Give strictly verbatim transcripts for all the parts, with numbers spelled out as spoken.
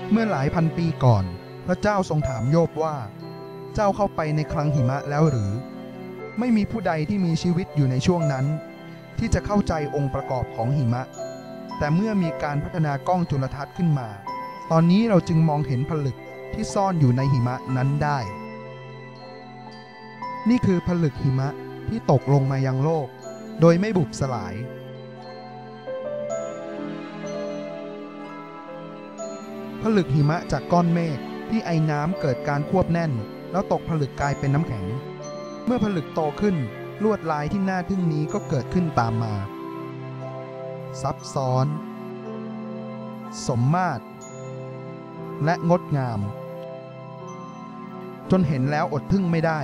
เมื่อหลายพันปีก่อนพระเจ้าทรงถามโยบว่าเจ้าเข้าไปในคลังหิมะแล้วหรือไม่มีผู้ใดที่มีชีวิตอยู่ในช่วงนั้นที่จะเข้าใจองค์ประกอบของหิมะแต่เมื่อมีการพัฒนากล้องจุลทรรศน์ขึ้นมาตอนนี้เราจึงมองเห็นผลึกที่ซ่อนอยู่ในหิมะนั้นได้นี่คือผลึกหิมะที่ตกลงมายังโลกโดยไม่บุบสลายผลึกหิมะจากก้อนเมฆที่ไอน้ำเกิดการควบแน่นแล้วตกผลึกกลายเป็นน้ำแข็งเมื่อผลึกโตขึ้นลวดลายที่น่าทึ่งนี้ก็เกิดขึ้นตามมาซับซ้อนสมมาตรและงดงามจนเห็นแล้วอดทึ่งไม่ได้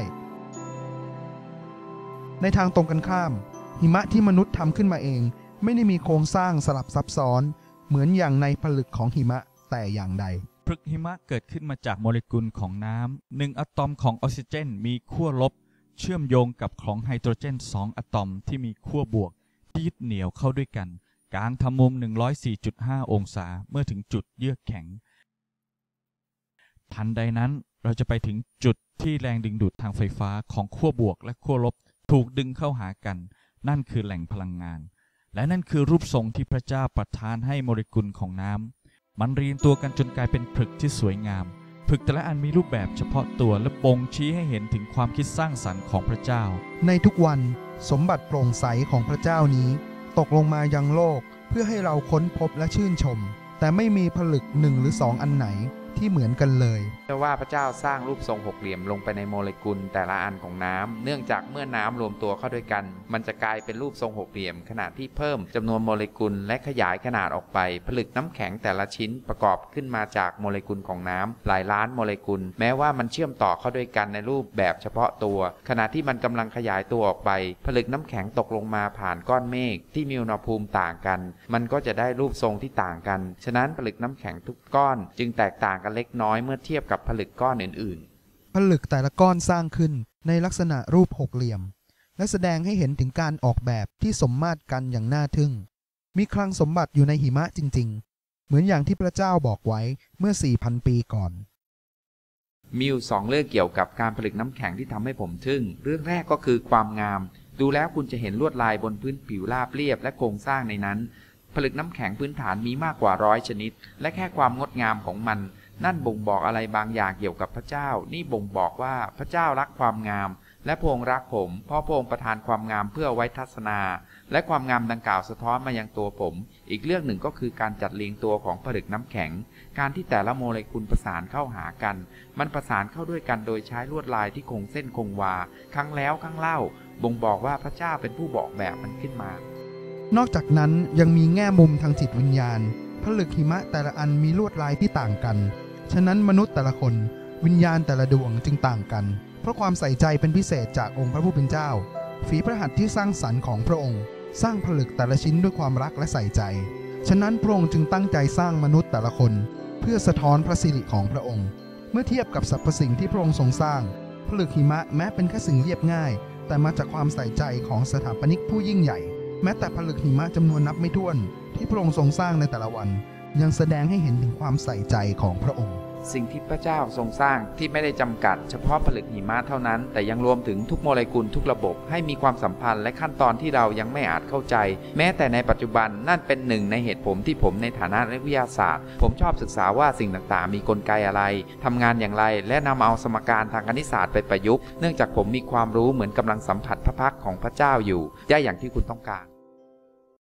ในทางตรงกันข้ามหิมะที่มนุษย์ทำขึ้นมาเองไม่ได้มีโครงสร้างสลับซับซ้อนเหมือนอย่างในผลึกของหิมะแต่อย่างใดผลึกหิมะเกิดขึ้นมาจากโมเลกุลของน้ำหนึ่งอะตอมของออกซิเจนมีขั้วลบเชื่อมโยงกับของไฮโดรเจนสองอะตอมที่มีขั้วบวกที่ยึดเหนี่ยวเข้าด้วยกันกลางทำมุม หนึ่งร้อยสี่จุดห้า องศาเมื่อถึงจุดเยือกแข็งทันใดนั้นเราจะไปถึงจุดที่แรงดึงดูดทางไฟฟ้าของขั้วบวกและขั้วลบถูกดึงเข้าหากันนั่นคือแหล่งพลังงานและนั่นคือรูปทรงที่พระเจ้าประทานให้โมเลกุลของน้ำมันเรียงตัวกันจนกลายเป็นผลึกที่สวยงามผลึกแต่ละอันมีรูปแบบเฉพาะตัวและบ่งชี้ให้เห็นถึงความคิดสร้างสรรค์ของพระเจ้าในทุกวันสมบัติโปร่งใสของพระเจ้านี้ตกลงมายังโลกเพื่อให้เราค้นพบและชื่นชมแต่ไม่มีผลึกหนึ่งหรือสองอันไหนที่เหมือนกันเลยเชื่อว่าพระเจ้าสร้างรูปทรงหกเหลี่ยมลงไปในโมเลกุลแต่ละอันของน้ำเนื่องจากเมื่อน้ำรวมตัวเข้าด้วยกันมันจะกลายเป็นรูปทรงหกเหลี่ยมขณะที่เพิ่มจำนวนโมเลกุลและขยายขนาดออกไปผลึกน้ำแข็งแต่ละชิ้นประกอบขึ้นมาจากโมเลกุลของน้ำหลายล้านโมเลกุลแม้ว่ามันเชื่อมต่อเข้าด้วยกันในรูปแบบเฉพาะตัวขณะที่มันกำลังขยายตัวออกไปผลึกน้ำแข็งตกลงมาผ่านก้อนเมฆที่มีอุณหภูมิต่างกันมันก็จะได้รูปทรงที่ต่างกันฉะนั้นผลึกน้ำแข็งทุกก้อนจึงแตกต่างกันเล็กน้อยเมื่อเทียบกับผลึกก้อนอื่นๆผลึกแต่ละก้อนสร้างขึ้นในลักษณะรูปหกเหลี่ยมและแสดงให้เห็นถึงการออกแบบที่สมมาตรกันอย่างน่าทึ่งมีคลังสมบัติอยู่ในหิมะจริงๆเหมือนอย่างที่พระเจ้าบอกไว้เมื่อ สี่พัน ปีก่อนมีอยู่สองเรื่องเกี่ยวกับการผลึกน้ำแข็งที่ทำให้ผมทึ่งเรื่องแรกก็คือความงามดูแล้วคุณจะเห็นลวดลายบนพื้นผิวราบเรียบและโครงสร้างในนั้นผลึกน้ำแข็งพื้นฐานมีมากกว่าร้อยชนิดและแค่ความงดงามของมันนั่นบ่งบอกอะไรบางอย่างเกี่ยวกับพระเจ้านี่บ่งบอกว่าพระเจ้ารักความงามและพระองค์รักผมเพราะพระองค์ประทานความงามเพื่อไว้ทัศนาและความงามดังกล่าวสะท้อนมายังตัวผมอีกเรื่องหนึ่งก็คือการจัดเรียงตัวของผลึกน้ำแข็งการที่แต่ละโมเลกุลประสานเข้าหากันมันประสานเข้าด้วยกันโดยใช้ลวดลายที่คงเส้นคงวาครั้งแล้วครั้งเล่าบ่งบอกว่าพระเจ้าเป็นผู้บอกแบบมันขึ้นมานอกจากนั้นยังมีแง่มุมทางจิตวิญญาณผลึกหิมะแต่ละอันมีลวดลายที่ต่างกันฉะนั้นมนุษย์แต่ละคนวิญญาณแต่ละดวงจึงต่างกันเพราะความใส่ใจเป็นพิเศษจากองค์พระผู้เป็นเจ้าฝีพระหัตถ์ที่สร้างสรรค์ของพระองค์สร้างผลึกแต่ละชิ้นด้วยความรักและใส่ใจฉะนั้นพระองค์จึงตั้งใจสร้างมนุษย์แต่ละคนเพื่อสะท้อนพระสิริของพระองค์เมื่อเทียบกับสรรพสิ่งที่พระองค์ทรงสร้างผลึกหิมะแม้เป็นแค่สิ่งเรียบง่ายแต่มาจากความใส่ใจของสถาปนิกผู้ยิ่งใหญ่แม้แต่ผลึกหิมะจำนวนนับไม่ถ้วนที่พระองค์ทรงสร้างในแต่ละวันยังแสดงให้เห็นถึงความใส่ใจของพระองค์สิ่งที่พระเจ้าทรงสร้างที่ไม่ได้จำกัดเฉพาะผลึกหิมะเท่านั้นแต่ยังรวมถึงทุกโมเลกุลทุกระบบให้มีความสัมพันธ์และขั้นตอนที่เรายังไม่อาจเข้าใจแม้แต่ในปัจจุบันนั่นเป็นหนึ่งในเหตุผลที่ผมในฐานะนักวิทยาศาสตร์ผมชอบศึกษาว่าสิ่งต่างๆมีกลไกอะไรทำงานอย่างไรและนำเอาสมการทางคณิตศาสตร์ไปประยุกต์เนื่องจากผมมีความรู้เหมือนกำลังสัมผัสพระพักตร์ของพระเจ้าอยู่ได้อย่างที่คุณต้องการ